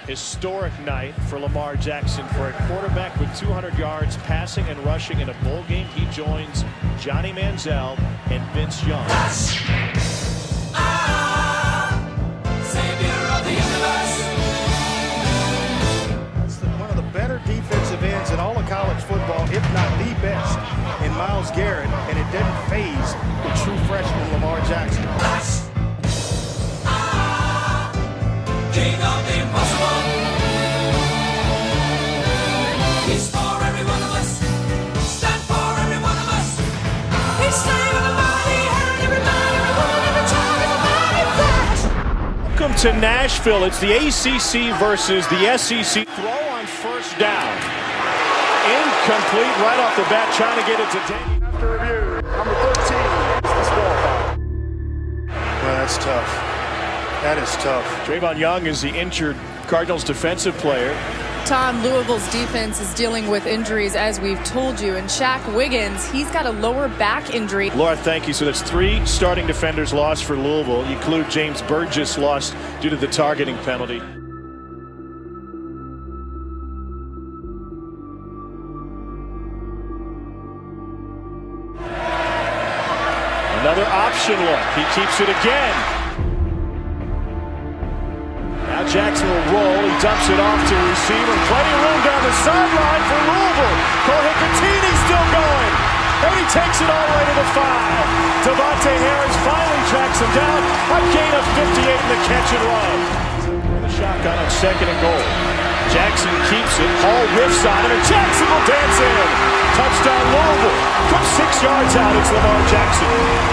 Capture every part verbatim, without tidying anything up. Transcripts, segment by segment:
Historic night for Lamar Jackson. For a quarterback with two hundred yards passing and rushing in a bowl game, he joins Johnny Manziel and Vince Young. Ah, savior of the universe. It's the, one of the better defensive ends in all of college football, if not the best, in Myles Garrett, and it didn't phase the true freshman Lamar Jackson. Ah, king of the impossible. He's for every one of us. Stand for every one of us. He's saving the body, and every man, every woman, every child, every body flash. Welcome to Nashville. It's the A C C versus the S E C. Throw on first down. Incomplete right off the bat, trying to get it to Daniel. After review, number thirteen is disqualified. Well, that's tough. That is tough. Trayvon Young is the injured Cardinals defensive player. Tom, Louisville's defense is dealing with injuries, as we've told you. And Shaq Wiggins, he's got a lower back injury. Laura, thank you. So that's three starting defenders lost for Louisville. You include James Burgess lost due to the targeting penalty. Another option look. He keeps it again. Now Jackson will roll. He dumps it off to a receiver. Plenty of room down the sideline for Louisville. Kohikatini still going. And he takes it all the way to the five. Devontae Harris finally tracks him down. A gain of fifty-eight in the catch and run. The shotgun on second and goal. Jackson keeps it. Hall whiffs on him, and Jackson will dance in. Touchdown Louisville. From six yards out, it's Lamar Jackson.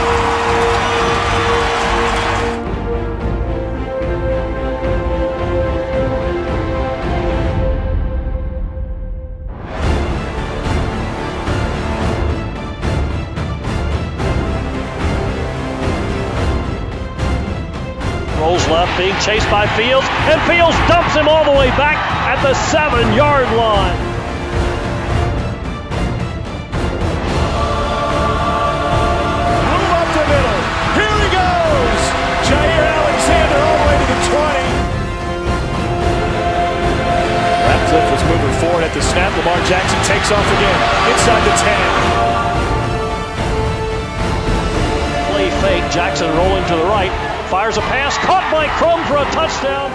Rolls left, being chased by Fields, and Fields dumps him all the way back at the seven-yard line. Move up the middle. Here he goes. Jair Alexander all the way to the twenty. Ratcliffe was moving forward at the snap. Lamar Jackson takes off again inside the ten. Play fake, Jackson rolling to the right. Fires a pass, caught by Crum for a touchdown.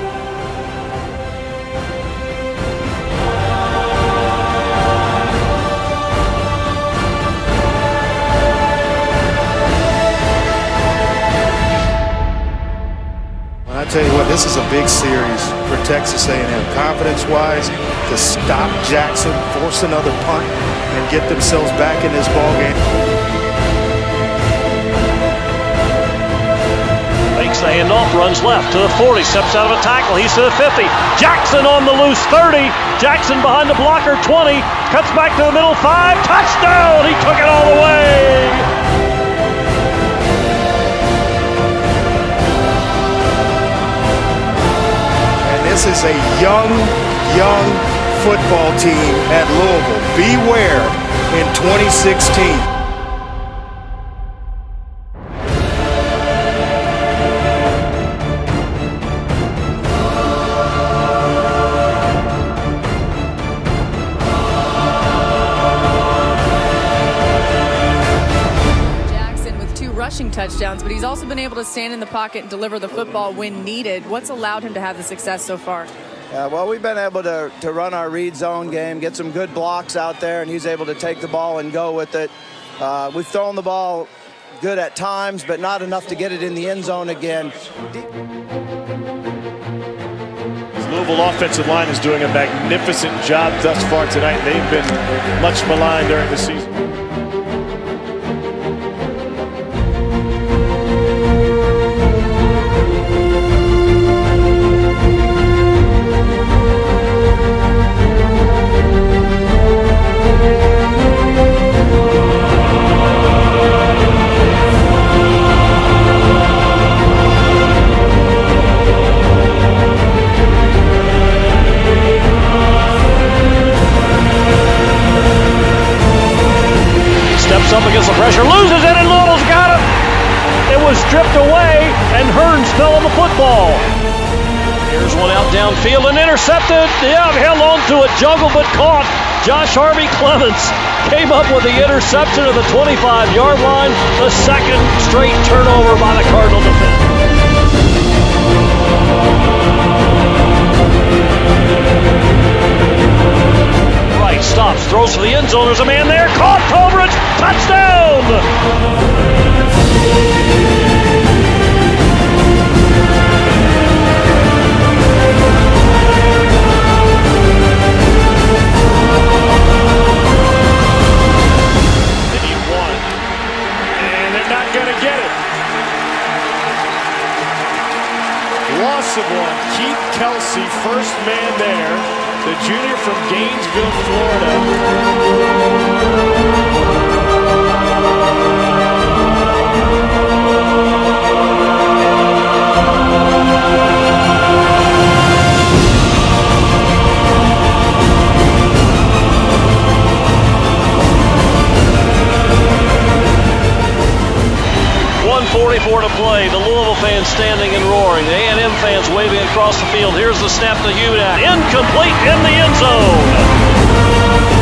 Well, I tell you what, this is a big series for Texas A and M. Confidence-wise, to stop Jackson, force another punt, and get themselves back in this ballgame. Fakes the handoff, runs left to the forty, steps out of a tackle, he's to the fifty. Jackson on the loose, thirty. Jackson behind the blocker, twenty. Cuts back to the middle, five. Touchdown! He took it all the way. And this is a young, young football team at Louisville. Beware in twenty sixteen. Rushing touchdowns, but he's also been able to stand in the pocket and deliver the football when needed. What's allowed him to have the success so far? Uh, well, we've been able to, to run our read zone game, get some good blocks out there, and he's able to take the ball and go with it. Uh, we've thrown the ball good at times, but not enough to get it in the end zone again. The Louisville offensive line is doing a magnificent job thus far tonight. They've been much maligned during the season. Downfield and intercepted. Yeah, held on to it, juggle but caught. Josh Harvey Clements came up with the interception at the twenty-five-yard line. The second straight turnover by the Cardinal defense. Right, stops, throws for the end zone. There's a man there. Caught, coverage, touchdown! Loss of one. Keith Kelsey, first man there. The junior from Gainesville, Florida. one forty-four to play. The Louisville fans standing and roaring. The A and M fans waving across the field. Here's the snap to Hudak. Incomplete in the end zone.